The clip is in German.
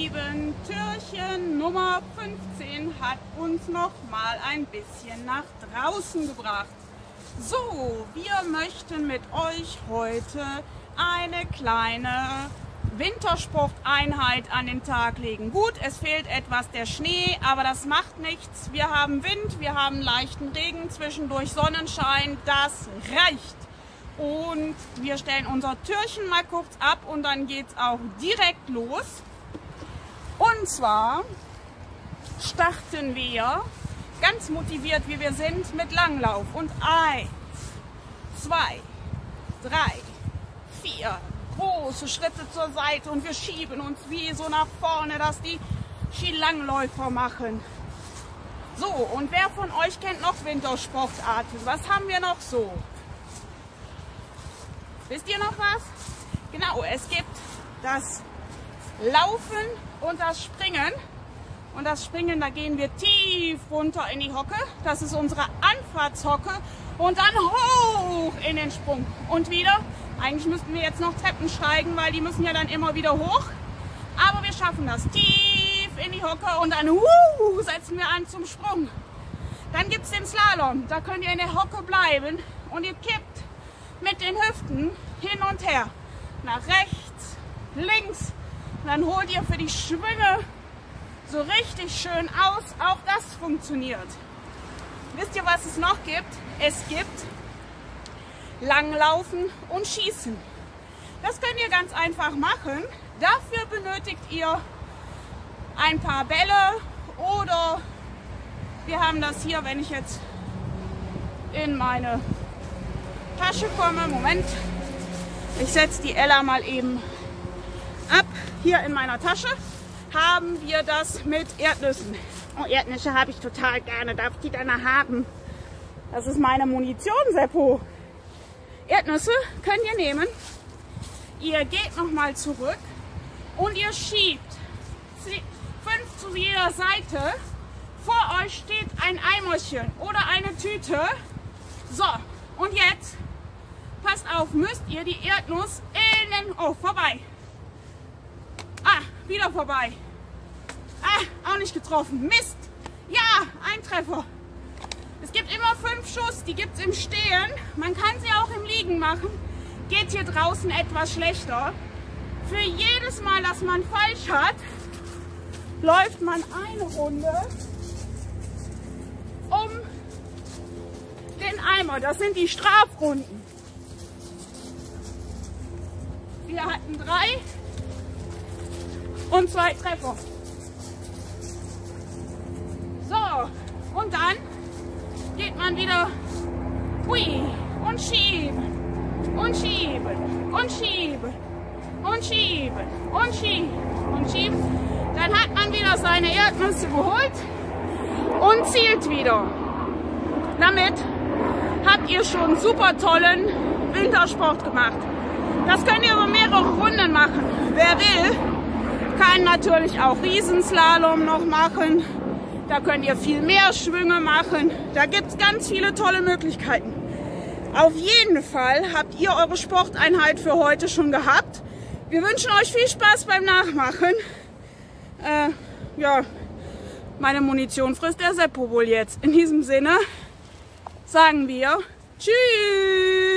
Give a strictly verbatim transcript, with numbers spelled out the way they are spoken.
Lieben, Türchen Nummer fünfzehn hat uns noch mal ein bisschen nach draußen gebracht. So, wir möchten mit euch heute eine kleine Wintersporteinheit an den Tag legen. Gut, es fehlt etwas der Schnee, aber das macht nichts. Wir haben Wind, wir haben leichten Regen, zwischendurch Sonnenschein, das reicht. Und wir stellen unser Türchen mal kurz ab und dann geht es auch direkt los. Und zwar starten wir ganz motiviert, wie wir sind, mit Langlauf. Und eins, zwei, drei, vier große Schritte zur Seite und wir schieben uns wie so nach vorne, dass die Skilangläufer machen. So, und wer von euch kennt noch Wintersportarten? Was haben wir noch so? Wisst ihr noch was? Genau, es gibt das Laufen und das Springen. Und das Springen, da gehen wir tief runter in die Hocke. Das ist unsere Anfahrtshocke. Und dann hoch in den Sprung. Und wieder. Eigentlich müssten wir jetzt noch Treppen steigen, weil die müssen ja dann immer wieder hoch. Aber wir schaffen das. Tief in die Hocke und dann uh, setzen wir an zum Sprung. Dann gibt es den Slalom. Da könnt ihr in der Hocke bleiben und ihr kippt mit den Hüften hin und her. Nach rechts, links. Und dann holt ihr für die Schwünge so richtig schön aus. Auch das funktioniert. Wisst ihr, was es noch gibt? Es gibt Langlaufen und Schießen. Das könnt ihr ganz einfach machen. Dafür benötigt ihr ein paar Bälle oder wir haben das hier, wenn ich jetzt in meine Tasche komme. Moment, ich setze die Ella mal eben ab. Hier in meiner Tasche haben wir das mit Erdnüssen. Oh, Erdnüsse habe ich total gerne. Darf ich die dann haben? Das ist meine Munition, Seppo. Erdnüsse könnt ihr nehmen. Ihr geht nochmal zurück und ihr schiebt fünf zu jeder Seite. Vor euch steht ein Eimerchen oder eine Tüte. So, und jetzt, passt auf, müsst ihr die Erdnuss in den... Oh, vorbei. Ah, wieder vorbei. Ah, auch nicht getroffen. Mist. Ja, ein Treffer. Es gibt immer fünf Schuss, die gibt es im Stehen. Man kann sie auch im Liegen machen. Geht hier draußen etwas schlechter. Für jedes Mal, dass man falsch hat, läuft man eine Runde um den Eimer. Das sind die Strafrunden. Wir hatten drei und zwei Treffer. So, und dann geht man wieder hui, und schieben und schieben und schieben und schieben und schieben und schieben. Dann hat man wieder seine Erdnüsse geholt und zielt wieder. Damit habt ihr schon super tollen Wintersport gemacht. Das könnt ihr über mehrere Runden machen. Wer will, kann natürlich auch Riesenslalom noch machen. Da könnt ihr viel mehr Schwünge machen. Da gibt es ganz viele tolle Möglichkeiten. Auf jeden Fall habt ihr eure Sporteinheit für heute schon gehabt. Wir wünschen euch viel Spaß beim Nachmachen. Äh, ja, meine Munition frisst der Seppo wohl jetzt. In diesem Sinne sagen wir Tschüss.